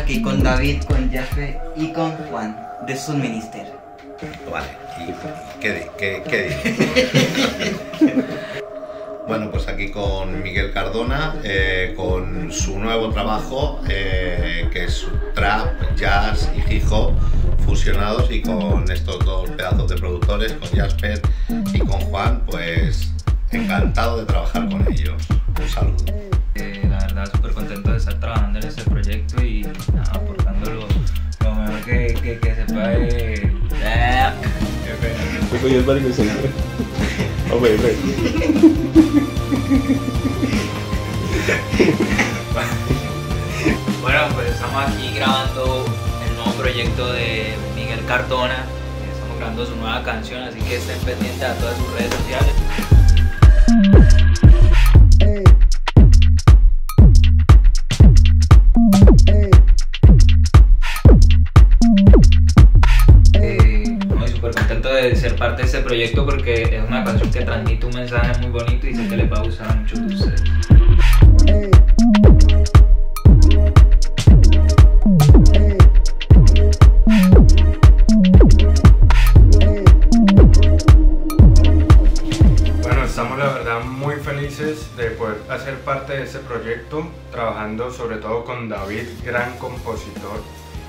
aquí con David, con Jasper y con Juan de Sunminister. Vale, ¿y qué Bueno, pues aquí con Miguel Cardona, con su nuevo trabajo, que es trap, jazz y hip hop fusionados, y con estos dos pedazos de productores, con Jasper y con Juan, pues encantado de trabajar con ellos. Un saludo. La verdad, súper contento de estar trabajando en este proyecto y nada, aportando lo mejor que se puede. Soy el barrio siempre. Hombre, Bueno, pues estamos aquí grabando el nuevo proyecto de Miguel Cardona. Estamos grabando su nueva canción, así que estén pendientes a todas sus redes sociales. Súper contento de ser parte de este proyecto porque es una canción que transmite un mensaje muy bonito y sé que les va a gustar a muchos de ustedes. Bueno, estamos la verdad muy felices de poder hacer parte de este proyecto, trabajando sobre todo con David, gran compositor,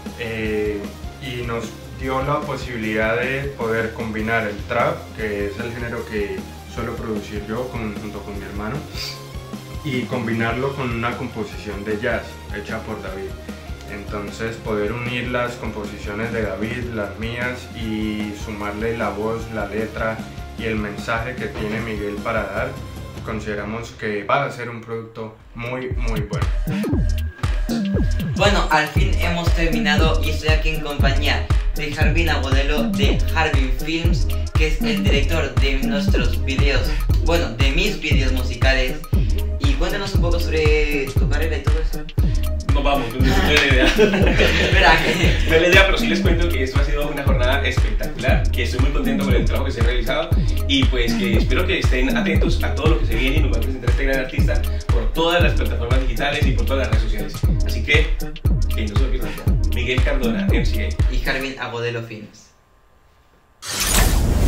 y nos dio la posibilidad de poder combinar el trap, que es el género que suelo producir yo junto con mi hermano, y combinarlo con una composición de jazz hecha por David. Entonces poder unir las composiciones de David, las mías, y sumarle la voz, la letra y el mensaje que tiene Miguel para dar, consideramos que va a ser un producto muy bueno. Bueno, al fin hemos terminado y estoy aquí en compañía de Jarvin Agudelo de Jarvin Films, que es el director de nuestros videos, bueno, de mis videos musicales. Y cuéntanos un poco sobre tu carrera y todo eso. No vamos, no es la idea. Espera, No es la idea, pero sí les cuento que esto ha sido una jornada espectacular, que estoy muy contento con el trabajo que se ha realizado y pues que espero que estén atentos a todo lo que se viene y nos va a presentar este gran artista por todas las plataformas digitales y por todas las redes sociales. Así que no se lo pierdan. Miguel Cardona, MCA. y Jarvin Agudelo Films.